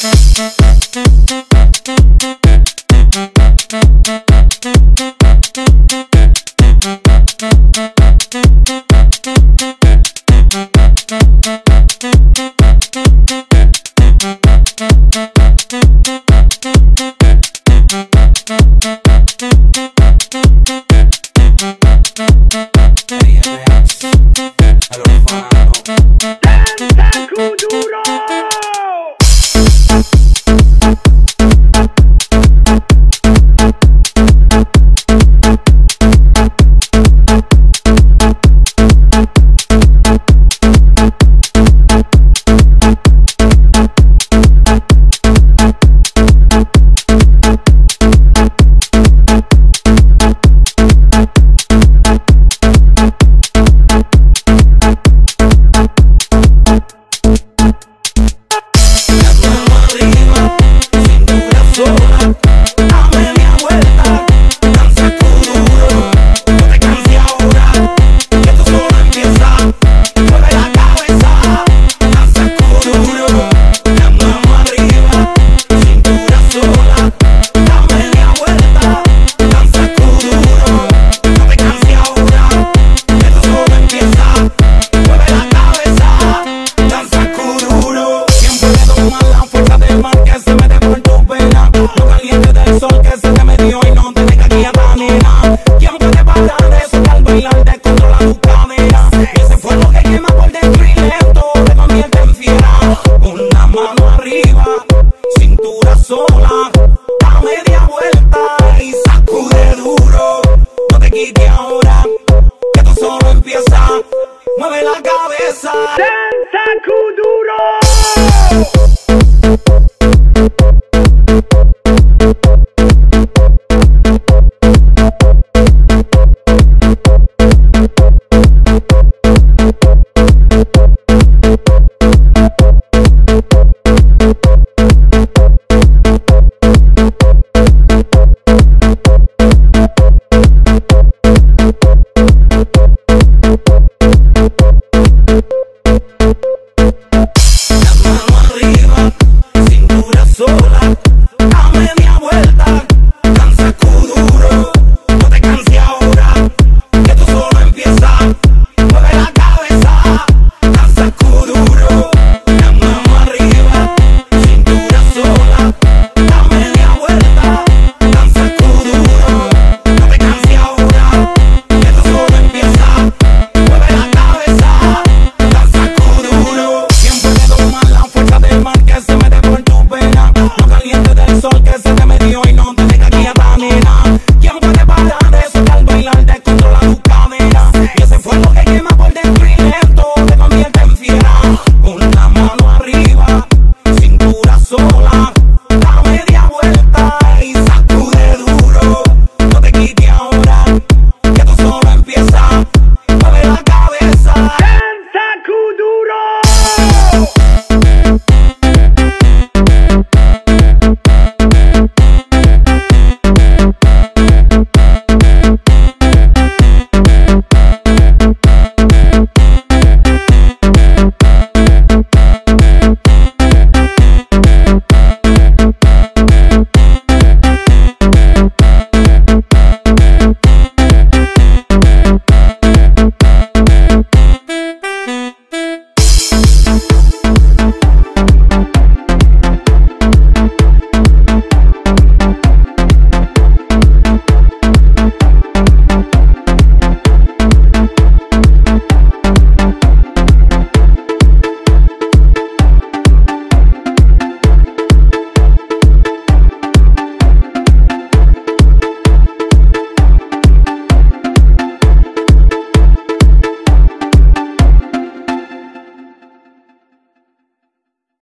Danza Kuduro! Sola, da media vuelta y sacude duro. No te quites ahora, que esto solo empieza. Mueve la cabeza. Danza Kuduro. Sola, da media vuelta, danza Kuduro. No te canses ahora, que esto solo empieza. Mueve la cabeza, danza Kuduro. La mano arriba, cintura sola, da media vuelta, danza Kuduro. No te canses ahora, que esto solo empieza. Mueve la cabeza, danza Kuduro. Siempre te toma la fuerza del mar que se mete por tu pena. Lo caliente del sol que se te metió y no te deja quieta, nena. ¿Quién puede parar eso que al bailar descontrola tu cadera? Y ese fuego que quema por dentro y lento te convierte en fiera. Con la mano arriba, cintura sola,